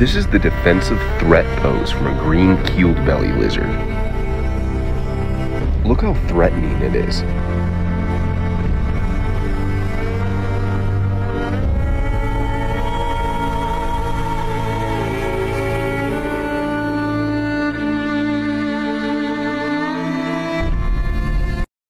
This is the defensive threat pose from a green keeled belly lizard. Look how threatening it is.